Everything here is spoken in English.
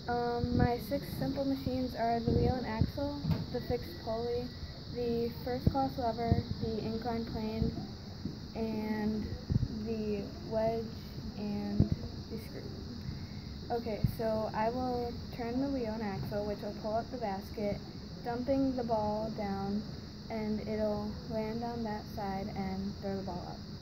My six simple machines are the wheel and axle, the fixed pulley, the first class lever, the inclined plane, and the wedge and the screw. Okay, so I will turn the wheel and axle, which will pull up the basket, dumping the ball down, and it'll land on that side and throw the ball up.